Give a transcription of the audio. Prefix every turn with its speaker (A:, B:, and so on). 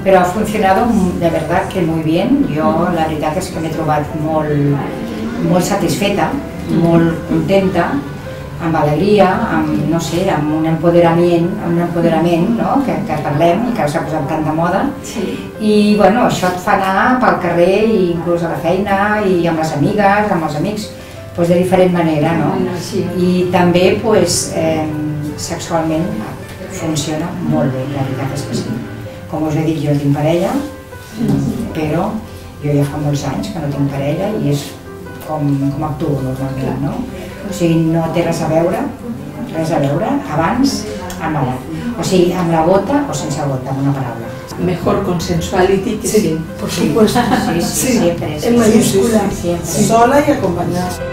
A: pero ha funcionado de verdad que muy bien. Jo la veritat és que m'he trobat molt satisfeta, molt contenta, amb alegria, amb, no sé, amb un empoderament, no? que parlem i que s'ha posat tant de moda. I bueno, això et fa anar pel carrer, i inclús a la feina, i amb les amigues, amb els amics, de diferent manera, no? I també sexualment funciona molt bé, la veritat és que sí. Com us he dit, jo tinc parella, però jo ja fa molts anys que no tinc parella i és com actuo normalment, no? O sigui, no té res a veure abans amb ara. O sigui, amb la gota o sense gota, amb una paraula.
B: Mejor consensuality que sí.
C: Por supuesto.
A: Sí, siempre.
C: En mayúscula.
B: Sola y acompañada.